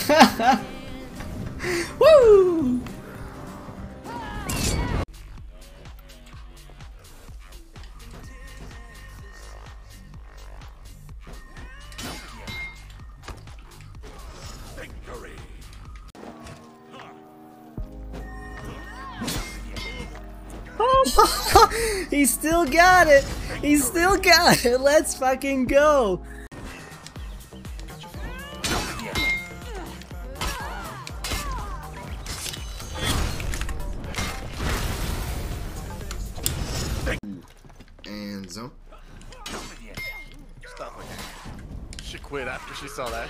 Woo! He still got it! He still got it! Let's fucking go! And zone. Stop it. She quit after she saw that.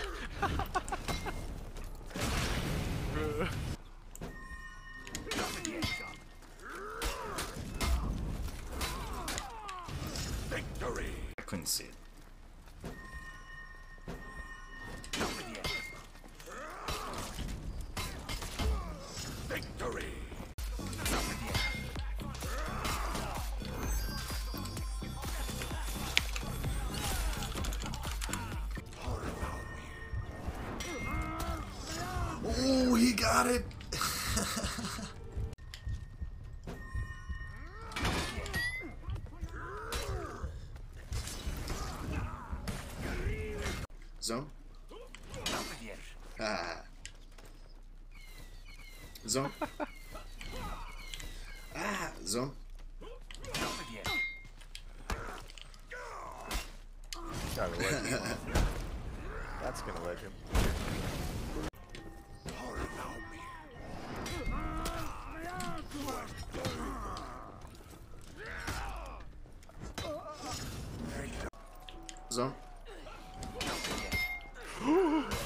Victory! I couldn't see it. Victory! Oh, he got it! Zone? Ah. Zone? Ah, zone? Gotta leg him. That's gonna leg him. Zone?